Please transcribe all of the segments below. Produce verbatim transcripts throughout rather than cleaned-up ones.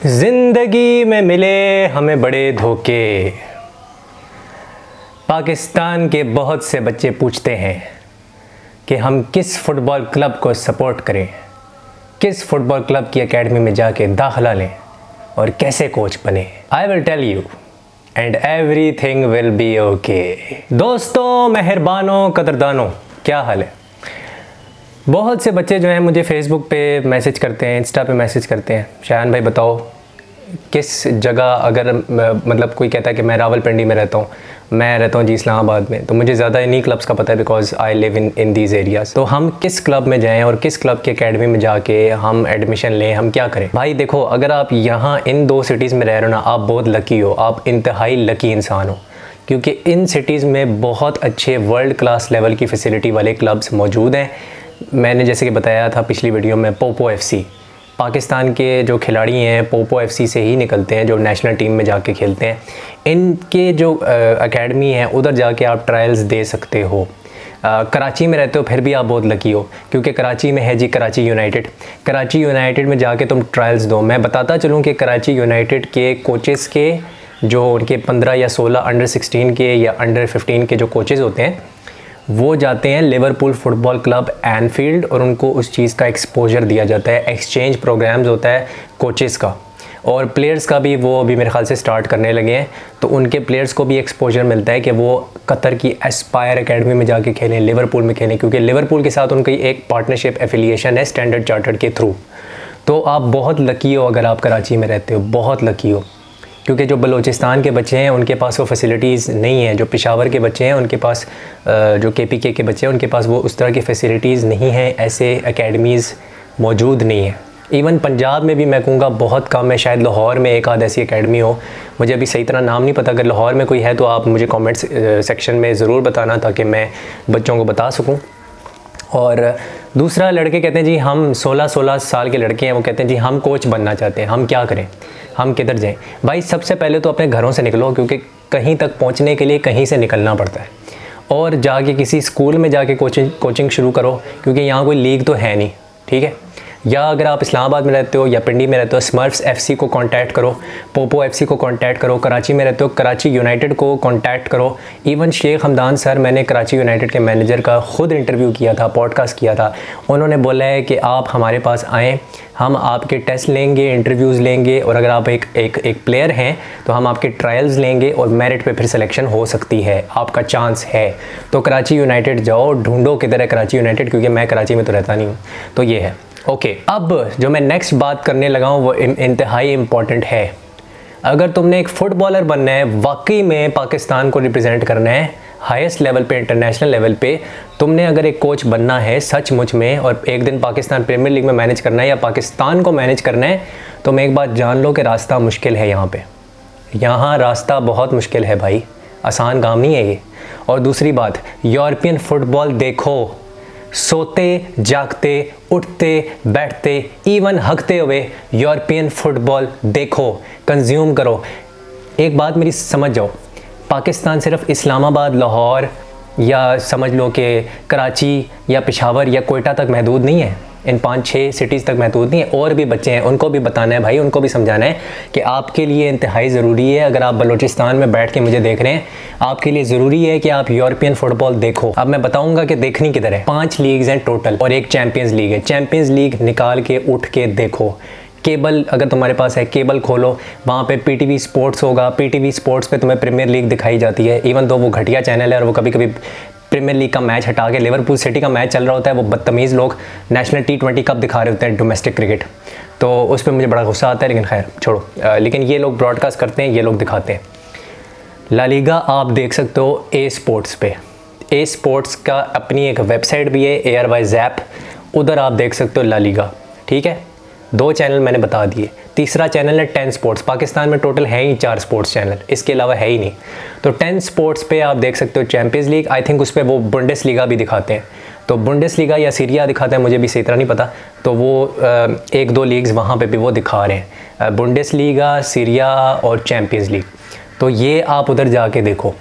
जिंदगी में मिले हमें बड़े धोखे। पाकिस्तान के बहुत से बच्चे पूछते हैं कि हम किस फुटबॉल क्लब को सपोर्ट करें, किस फुटबॉल क्लब की एकेडमी में जाके दाखिला लें और कैसे कोच बने। I will tell you and everything will be okay. दोस्तों, मेहरबानों, कदरदानों, क्या हाल है? बहुत से बच्चे जो हैं मुझे फेसबुक पे मैसेज करते हैं, इंस्टा पे मैसेज करते हैं, शायान भाई बताओ किस जगह, अगर मतलब कोई कहता है कि मैं रावलपिंडी में रहता हूँ, मैं रहता हूँ जी इस्लामाबाद में, तो मुझे ज़्यादा इन्हीं क्लब्स का पता है because I live in in these areas. तो हम किस क्लब में जाएं और किस क्लब की एकेडमी में जाके हम एडमिशन लें, हम क्या करें? भाई देखो, अगर आप यहाँ इन दो सिटीज़ में रह रहे हो ना, आप बहुत लकी हो, आप इंतहाई लकी इंसान हो, क्योंकि इन सिटीज़ में बहुत अच्छे वर्ल्ड क्लास लेवल की फैसिलिटी वाले क्लब्स मौजूद हैं। मैंने जैसे कि बताया था पिछली वीडियो में, पोपो एफसी, पाकिस्तान के जो खिलाड़ी हैं पोपो एफसी से ही निकलते हैं, जो नेशनल टीम में जाके खेलते हैं। इनके जो एकेडमी है उधर जाके आप ट्रायल्स दे सकते हो। आ, कराची में रहते हो फिर भी आप बहुत लकी हो, क्योंकि कराची में है जी कराची यूनाइटेड। कराची यूनाइटेड में जाके तुम ट्रायल्स दो। मैं बताता चलूँ कि कराची यूनाइटेड के कोचेस के जो उनके पंद्रह या सोलह अंडर सिक्सटीन के या अंडर फिफ्टीन के जो कोचेस होते हैं, वो जाते हैं लिवरपूल फुटबॉल क्लब एनफील्ड और उनको उस चीज़ का एक्सपोजर दिया जाता है। एक्सचेंज प्रोग्राम्स होता है कोचेस का, और प्लेयर्स का भी वो अभी मेरे ख्याल से स्टार्ट करने लगे हैं। तो उनके प्लेयर्स को भी एक्सपोजर मिलता है कि वो कतर की एस्पायर एकेडमी में जाके खेलें, लिवरपूल में खेलें, क्योंकि लिवरपूल के साथ उनकी एक पार्टनरशिप एफिलिएशन है स्टैंडर्ड चार्टर्ड के थ्रू। तो आप बहुत लकी हो अगर आप कराची में रहते हो, बहुत लकी हो, क्योंकि जो बलूचिस्तान के बच्चे हैं उनके पास वो फैसिलिटीज़ नहीं है। जो पेशावर के बच्चे हैं उनके पास, जो के पी के के बच्चे हैं उनके पास वो उस तरह की फ़ैसिलिटीज़ नहीं हैं, ऐसे एकेडमीज़ मौजूद नहीं है। इवन पंजाब में भी मैं कहूँगा बहुत कम है, शायद लाहौर में एक आध ऐसी एकेडमी हो, मुझे अभी सही तरह नाम नहीं पता। अगर लाहौर में कोई है तो आप मुझे कमेंट्स सेक्शन में ज़रूर बताना, ताकि मैं बच्चों को बता सकूँ। और दूसरा, लड़के कहते हैं जी हम सोलह सोलह साल के लड़के हैं, वो कहते हैं जी हम कोच बनना चाहते हैं, हम क्या करें, हम किधर जाएं? भाई सबसे पहले तो अपने घरों से निकलो, क्योंकि कहीं तक पहुंचने के लिए कहीं से निकलना पड़ता है, और जाके किसी स्कूल में जाके कोचिंग कोचिंग शुरू करो, क्योंकि यहाँ कोई लीग तो है नहीं, ठीक है? या अगर आप इस्लामाबाद में रहते हो या पिंडी में रहते हो, स्मर्फ्स एफसी को कांटेक्ट करो, पोपो एफसी को कांटेक्ट करो। कराची में रहते हो, कराची यूनाइटेड को कांटेक्ट करो। इवन शेख हमदान सर, मैंने कराची यूनाइटेड के मैनेजर का ख़ुद इंटरव्यू किया था, पॉडकास्ट किया था, उन्होंने बोला है कि आप हमारे पास आएँ, हम आपके टेस्ट लेंगे, इंटरव्यूज़ लेंगे, और अगर आप एक एक एक प्लेयर हैं तो हम आपके ट्रायल्स लेंगे और मेरिट पे फिर सिलेक्शन हो सकती है, आपका चांस है। तो कराची यूनाइटेड जाओ, ढूंढो किधर है कराची यूनाइटेड, क्योंकि मैं कराची में तो रहता नहीं हूँ। तो ये है ओके okay, अब जो मैं नेक्स्ट बात करने लगा हूँ वो इंतहाई इम्पॉर्टेंट है। अगर तुमने एक फ़ुटबॉलर बनना है, वाकई में पाकिस्तान को रिप्रेजेंट करना है हाईएस्ट लेवल पे, इंटरनेशनल लेवल पे, तुमने अगर एक कोच बनना है सचमुच में, और एक दिन पाकिस्तान प्रीमियर लीग में मैनेज करना है या पाकिस्तान को मैनेज करना है, तो मैं एक बात जान लो कि रास्ता मुश्किल है यहाँ पे। यहाँ रास्ता बहुत मुश्किल है भाई, आसान काम नहीं है ये। और दूसरी बात, यूरोपियन फुटबॉल देखो, सोते जागते उठते बैठते इवन हकते हुए यूरोपियन फुटबॉल देखो, कंज्यूम करो। एक बात मेरी समझ जाओ, पाकिस्तान सिर्फ इस्लामाबाद, लाहौर या समझ लो कि कराची या पेशावर या कोयटा तक महदूद नहीं है, इन पाँच छः सिटीज़ तक महदूद नहीं है। और भी बच्चे हैं, उनको भी बताना है भाई, उनको भी समझाना है कि आपके लिए इंतहाई ज़रूरी है। अगर आप बलूचिस्तान में बैठ के मुझे देख रहे हैं, आपके लिए ज़रूरी है कि आप यूरोपियन फुटबॉल देखो। अब मैं बताऊंगा कि देखनी किधर है। पांच लीग्स हैं टोटल और एक चैम्पियंस लीग है। चैम्पियंस लीग निकाल के उठ के देखो, केबल अगर तुम्हारे पास है, केबल खोलो, वहाँ पे पीटीवी स्पोर्ट्स होगा, पीटीवी स्पोर्ट्स पे तुम्हें प्रीमियर लीग दिखाई जाती है। इवन तो वो घटिया चैनल है और वो कभी कभी प्रीमियर लीग का मैच हटा के लिवरपूल सिटी का मैच चल रहा होता है, वो बदतमीज़ लोग नेशनल टी ट्वेंटी कप दिखा रहे होते हैं, डोमेस्टिक क्रिकेट, तो उस पर मुझे बड़ा गुस्सा आता है। लेकिन खैर छोड़ो, आ, लेकिन ये लोग ब्रॉडकास्ट करते हैं, ये लोग दिखाते हैं। ला लीगा आप देख सकते हो ए स्पोर्ट्स पे, ए स्पोर्ट्स का अपनी एक वेबसाइट भी है, ए आर वाई ज़ैप, उधर आप देख सकते हो ला लीगा, ठीक है? दो चैनल मैंने बता दिए। तीसरा चैनल है टेन स्पोर्ट्स। पाकिस्तान में टोटल है ही चार स्पोर्ट्स चैनल, इसके अलावा है ही नहीं। तो टेन स्पोर्ट्स पे आप देख सकते हो चैम्पियंस लीग, आई थिंक उस पर वो बुंडेस लीगा भी दिखाते हैं, तो बुंडेस लीगा या सीरिया दिखाते हैं, मुझे भी सही तरह नहीं पता। तो वो एक दो लीग्स वहाँ पे भी वो दिखा रहे हैं, बुंडेस लीगा, सीरिया और चैम्पियंस लीग। तो ये आप उधर जाके देखो।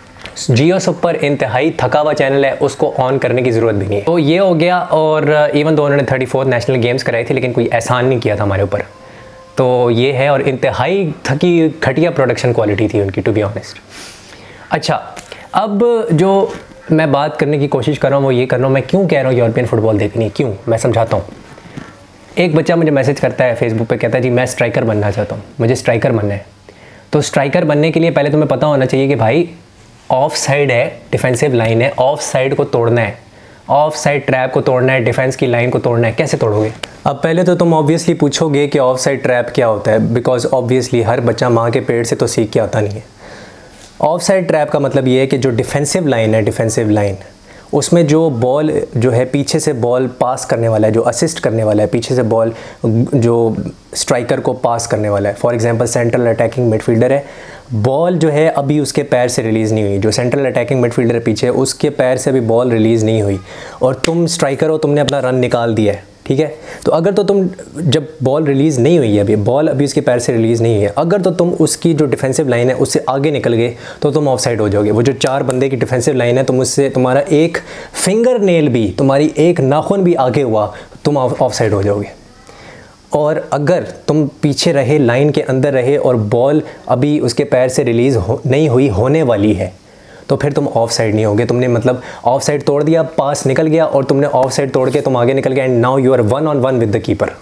जियो सुपर इंतहाई थका हुआ चैनल है, उसको ऑन करने की ज़रूरत भी नहीं है। तो ये हो गया। और इवन दो उन्होंने थर्टी फोर्थ नेशनल गेम्स कराई थी, लेकिन कोई एहसान नहीं किया था हमारे ऊपर। तो ये है, और इंतहाई थकी घटिया प्रोडक्शन क्वालिटी थी उनकी, टू बी ऑनेस्ट। अच्छा, अब जो मैं बात करने की कोशिश कर रहा हूँ वो ये कर रहा हूँ, मैं क्यों कह रहा हूँ यूरोपियन फुटबॉल देखनी, क्यों, मैं समझाता हूँ। एक बच्चा मुझे मैसेज करता है फेसबुक पे, कहता है जी मैं स्ट्राइकर बनना चाहता हूँ, मुझे स्ट्राइकर बनना है। तो स्ट्राइकर बनने के लिए पहले तुम्हें पता होना चाहिए कि भाई ऑफ साइड है, डिफेंसिव लाइन है, ऑफ साइड को तोड़ना है, ऑफ साइड ट्रैप को तोड़ना है, डिफेंस की लाइन को तोड़ना है। कैसे तोड़ोगे? अब पहले तो तुम ऑब्वियसली पूछोगे कि ऑफ साइड ट्रैप क्या होता है, बिकॉज ऑब्वियसली हर बच्चा माँ के पेट से तो सीख के आता नहीं है। ऑफ साइड ट्रैप का मतलब ये है कि जो डिफेंसिव लाइन है, डिफेंसिव लाइन, उसमें जो बॉल जो है पीछे से बॉल पास करने वाला है, जो असिस्ट करने वाला है, पीछे से बॉल जो स्ट्राइकर को पास करने वाला है, for example central attacking midfielder है, बॉल जो है अभी उसके पैर से रिलीज़ नहीं हुई, जो सेंट्रल अटैकिंग मिडफील्डर है पीछे, उसके पैर से अभी बॉल रिलीज़ नहीं हुई, और तुम स्ट्राइकर हो, तुमने अपना रन निकाल दिया है, ठीक है। तो अगर तो तुम, जब बॉल रिलीज़ नहीं हुई है, अभी बॉल अभी उसके पैर से रिलीज़ नहीं हुई है, अगर तो तुम उसकी जो डिफेंसिव लाइन है उससे आगे निकल गए तो तुम ऑफसाइड हो जाओगे। वो जो चार बंदे की डिफेंसिव लाइन है, तुम उससे, तुम्हारा एक फिंगर नेल भी, तुम्हारी एक नाखून भी आगे हुआ, तुम ऑफसाइड हो जाओगे। और अगर तुम पीछे रहे, लाइन के अंदर रहे, और बॉल अभी उसके पैर से रिलीज़ हो, नहीं हुई, होने वाली है, तो फिर तुम ऑफ साइड नहीं होगे। तुमने मतलब ऑफ साइड तोड़ दिया, पास निकल गया, और तुमने ऑफ साइड तोड़ के तुम आगे निकल गए, and now you are one on one with the keeper.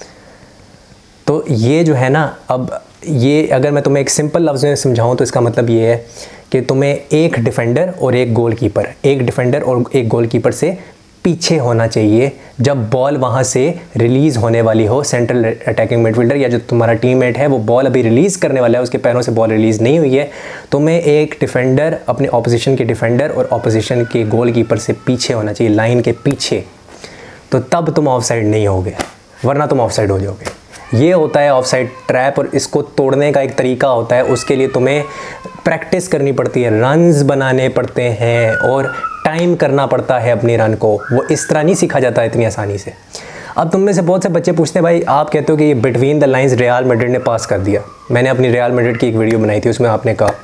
तो ये जो है ना, अब ये अगर मैं तुम्हें एक सिंपल लफ्ज़ में समझाऊं तो इसका मतलब ये है कि तुम्हें एक डिफेंडर और एक गोल कीपर, एक डिफेंडर और एक गोल कीपर से पीछे होना चाहिए जब बॉल वहाँ से रिलीज़ होने वाली हो। सेंट्रल अटैकिंग मिडफील्डर या जो तुम्हारा टीममेट है वो बॉल अभी रिलीज़ करने वाला है, उसके पैरों से बॉल रिलीज़ नहीं हुई है, तुम्हें एक डिफेंडर, अपने ऑपोजिशन के डिफेंडर और ऑपोजिशन के गोल कीपर से पीछे होना चाहिए, लाइन के पीछे। तो तब तुम ऑफ साइड नहीं होगे, वरना तुम ऑफ साइड हो जाओगे। ये होता है ऑफ साइड ट्रैप, और इसको तोड़ने का एक तरीका होता है। उसके लिए तुम्हें प्रैक्टिस करनी पड़ती है, रन्स बनाने पड़ते हैं, और टाइम करना पड़ता है अपनी रन को। वो इस तरह नहीं सीखा जाता इतनी आसानी से। अब तुम में से बहुत से बच्चे पूछते हैं, भाई आप कहते हो कि ये between the lines Real Madrid ने पास कर दिया। मैंने अपनी रियल मैड्रिड की एक वीडियो बनाई थी, उसमें आपने कहा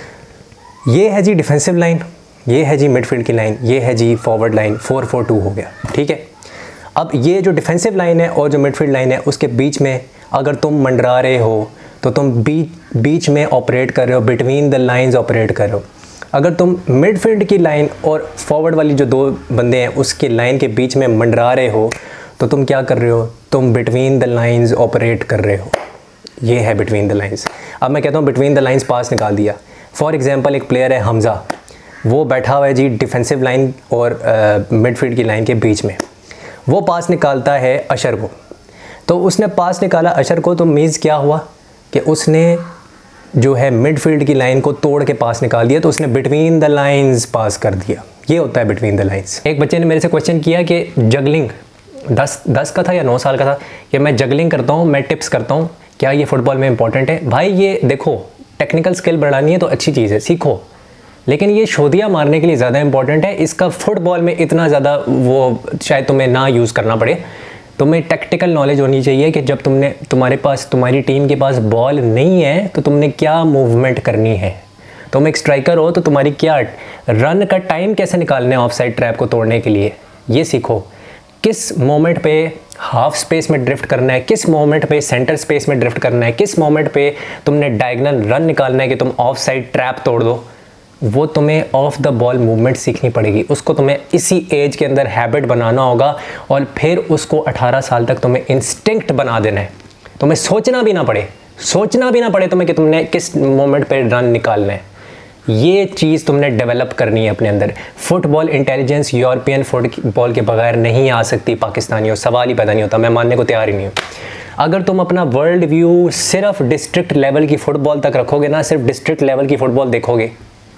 ये है जी डिफेंसिव लाइन, ये है जी मिडफील्ड की लाइन, ये है जी forward line, four four two हो गया, ठीक है। अब ये जो डिफेंसिव लाइन है और जो मिडफील्ड लाइन है, उसके बीच में अगर तुम मंडरा रहे हो तो तुम बीच बीच में ऑपरेट कर रहे हो, बिटवीन द लाइंस ऑपरेट कर रहे हो। अगर तुम मिडफील्ड की लाइन और फॉरवर्ड वाली जो दो बंदे हैं उसकी लाइन के बीच में मंडरा रहे हो तो तुम क्या कर रहे हो, तुम बिटवीन द लाइंस ऑपरेट कर रहे हो। ये है बिटवीन द लाइंस। अब मैं कहता हूँ बिटवीन द लाइंस पास निकाल दिया। फॉर एग्जांपल एक प्लेयर है हमज़ा, वो बैठा हुआ है जी डिफेंसिव लाइन और मिडफील्ड की लाइन के बीच में, वो पास निकालता है अशर को। तो उसने पास निकाला अशर को, तो मीन्स क्या हुआ कि उसने जो है मिडफील्ड की लाइन को तोड़ के पास निकाल दिया, तो उसने बिटवीन द लाइंस पास कर दिया। ये होता है बिटवीन द लाइंस। एक बच्चे ने मेरे से क्वेश्चन किया कि जगलिंग दस दस का था या नौ साल का था, कि मैं जगलिंग करता हूँ, मैं टिप्स करता हूँ, क्या ये फुटबॉल में इंपॉर्टेंट है? भाई ये देखो, टेक्निकल स्किल बढ़ानी है तो अच्छी चीज़ है, सीखो, लेकिन ये शोधिया मारने के लिए ज़्यादा इंपॉर्टेंट है। इसका फुटबॉल में इतना ज़्यादा वो शायद तुम्हें ना यूज़ करना पड़े। तुम्हें टैक्टिकल नॉलेज होनी चाहिए कि जब तुमने तुम्हारे पास तुम्हारी टीम के पास बॉल नहीं है तो तुमने क्या मूवमेंट करनी है। तुम एक स्ट्राइकर हो तो तुम्हारी क्या रन का टाइम कैसे निकालना है ऑफ साइड ट्रैप को तोड़ने के लिए, ये सीखो। किस मोमेंट पे हाफ स्पेस में ड्रिफ्ट करना है, किस मोमेंट पे सेंटर स्पेस में ड्रिफ्ट करना है, किस मोमेंट पे तुमने डायगोनल रन निकालना है कि तुम ऑफ साइड ट्रैप तोड़ दो, वो तुम्हें ऑफ द बॉल मूवमेंट सीखनी पड़ेगी। उसको तुम्हें इसी एज के अंदर हैबिट बनाना होगा और फिर उसको अठारह साल तक तुम्हें इंस्टिंक्ट बना देना है। तुम्हें सोचना भी ना पड़े, सोचना भी ना पड़े तुम्हें कि तुमने किस मोमेंट पे रन निकालना है। ये चीज़ तुमने डेवलप करनी है अपने अंदर। फुटबॉल इंटेलिजेंस यूरोपियन फुटबॉल के बगैर नहीं आ सकती पाकिस्तानियों, सवाल ही पैदा नहीं होता। मैं मानने को तैयार ही नहीं हूँ। अगर तुम अपना वर्ल्ड व्यू सिर्फ डिस्ट्रिक्ट लेवल की फ़ुटबॉल तक रखोगे ना, सिर्फ डिस्ट्रिक्ट लेवल की फ़ुटबॉल देखोगे,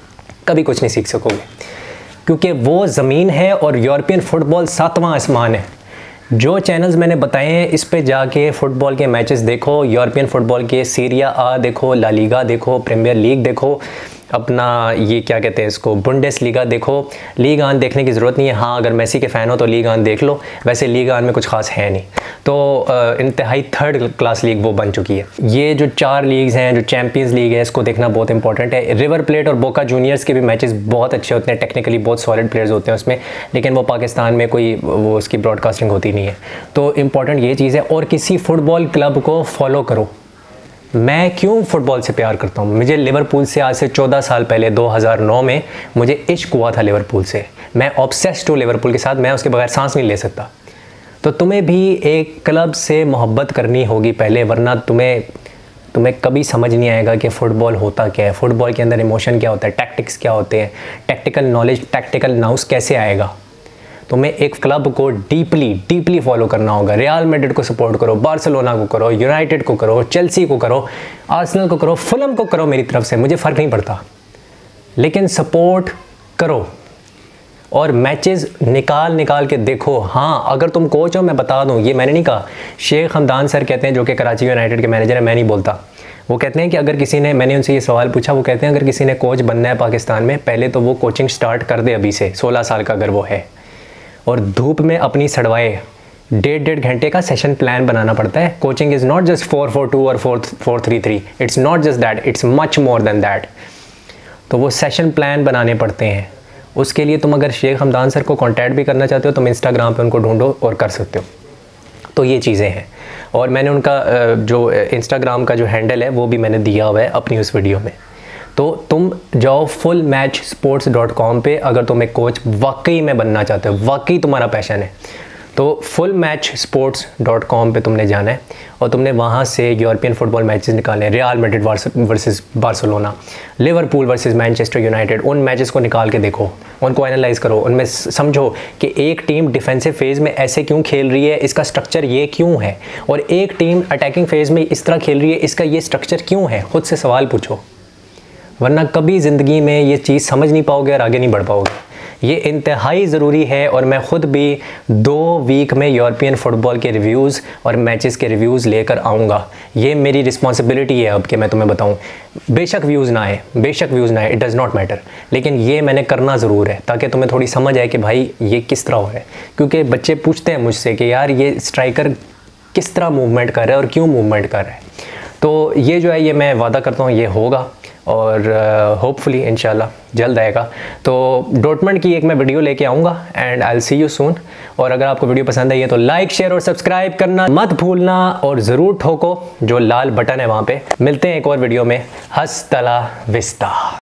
कभी कुछ नहीं सीख सकोगे, क्योंकि वो ज़मीन है और यूरोपियन फुटबॉल सातवां आसमान है। जो चैनल्स मैंने बताए हैं इस पे जाके फ़ुटबॉल के मैचेस देखो, यूरोपियन फुटबॉल के सीरिया आ देखो, ला लीगा देखो, प्रीमियर लीग देखो, अपना ये क्या कहते हैं इसको, बुंडेसलीगा देखो। लीग वन देखने की ज़रूरत नहीं है, हाँ अगर मेसी के फ़ैन हो तो लीग वन देख लो, वैसे लीग वन में कुछ खास है नहीं। तो इंतहाई थर्ड क्लास लीग वो बन चुकी है। ये जो चार लीग्स हैं, जो चैम्पियंस लीग है, इसको देखना बहुत इंपॉर्टेंट है। रिवर प्लेट और बोका जूनियर्स के भी मैचेस बहुत अच्छे होते हैं, टेक्निकली बहुत सॉलिड प्लेयर्स होते हैं उसमें, लेकिन वो पाकिस्तान में कोई वो उसकी ब्रॉडकास्टिंग होती नहीं है। तो इंपॉर्टेंट ये चीज़ है। और किसी फुटबॉल क्लब को फॉलो करो। मैं क्यों फ़ुटबॉल से प्यार करता हूँ? मुझे लिवरपूल से आज से चौदह साल पहले दो हज़ार नौ में मुझे इश्क हुआ था लिवरपूल से। मैं ऑब्सेस्ड हूँ लिवरपूल के साथ, मैं उसके बगैर सांस नहीं ले सकता। तो तुम्हें भी एक क्लब से मोहब्बत करनी होगी पहले, वरना तुम्हें तुम्हें कभी समझ नहीं आएगा कि फ़ुटबॉल होता क्या है, फ़ुटबॉल के अंदर इमोशन क्या होता है, टैक्टिक्स क्या होते हैं, टैक्टिकल नॉलेज, टैक्टिकल नाउस कैसे आएगा। तुम्हें एक क्लब को डीपली डीपली फॉलो करना होगा। रियल मैड्रिड को सपोर्ट करो, बार्सिलोना को करो, यूनाइटेड को करो, चेल्सी को करो, आर्सेनल को करो, फुलम को करो, मेरी तरफ से मुझे फ़र्क नहीं पड़ता, लेकिन सपोर्ट करो और मैचेस निकाल निकाल के देखो। हाँ अगर तुम कोच हो, मैं बता दूँ, ये मैंने नहीं कहा, शेख हमदान सर कहते हैं, जो कि कराची यूनाइटेड के मैनेजर है, मैं नहीं बोलता। वो कहते हैं कि अगर किसी ने, मैंने उनसे ये सवाल पूछा, वो कहते हैं अगर किसी ने कोच बनना है पाकिस्तान में, पहले तो वो कोचिंग स्टार्ट कर दे अभी से, सोलह साल का अगर वो है, और धूप में अपनी सड़वाए। डेढ़ डेढ़ घंटे का सेशन प्लान बनाना पड़ता है। Coaching is not just four four two और four four three three, it's not just that, it's much more than that. तो वो सेशन प्लान बनाने पड़ते हैं। उसके लिए तुम अगर शेख हमदान सर को कांटेक्ट भी करना चाहते हो, तुम इंस्टाग्राम पे उनको ढूंढो और कर सकते हो। तो ये चीज़ें हैं। और मैंने उनका जो इंस्टाग्राम का जो हैंडल है वो भी मैंने दिया हुआ है अपनी उस वीडियो में। तो तुम जाओ full match sports dot com पे, अगर तुम एक कोच वाकई में बनना चाहते हो, वाकई तुम्हारा पैशन है, तो full match sports dot com पे तुमने जाना है और तुमने वहाँ से यूरोपियन फुटबॉल मैचेस निकालने हैं। Real Madrid versus Barcelona, Liverpool versus Manchester United, उन मैचेस को निकाल के देखो, उनको एनालाइज करो, उनमें समझो कि एक टीम डिफेंसिव फेज़ में ऐसे क्यों खेल रही है, इसका स्ट्रक्चर ये क्यों है, और एक टीम अटैकिंग फेज़ में इस तरह खेल रही है, इसका ये स्ट्रक्चर क्यों है। खुद से सवाल पूछो, वरना कभी ज़िंदगी में ये चीज़ समझ नहीं पाओगे और आगे नहीं बढ़ पाओगे। ये इंतहाई ज़रूरी है। और मैं ख़ुद भी दो वीक में यूरोपियन फ़ुटबॉल के रिव्यूज़ और मैचेस के रिव्यूज़ लेकर आऊँगा। ये मेरी रिस्पॉन्सिबिलिटी है अब कि मैं तुम्हें बताऊँ। बेशक व्यूज़ ना आए, बेशक व्यूज़ ना आए, इट डज़ नॉट मैटर, लेकिन ये मैंने करना ज़रूर है ताकि तुम्हें थोड़ी समझ आए कि भाई ये किस तरह हो रहा है। क्योंकि बच्चे पूछते हैं मुझसे कि यार ये स्ट्राइकर किस तरह मूवमेंट कर रहा है और क्यों मूवमेंट कर रहा है। तो ये जो है, ये मैं वादा करता हूँ ये होगा और होपफुली uh, इंशाल्लाह जल्द आएगा। तो डॉर्टमंड की एक मैं वीडियो लेके आऊँगा and I will see you soon. और अगर आपको वीडियो पसंद आई है तो लाइक शेयर और सब्सक्राइब करना मत भूलना, और ज़रूर ठोको जो लाल बटन है वहाँ पे। मिलते हैं एक और वीडियो में। हस्तला विस्ता।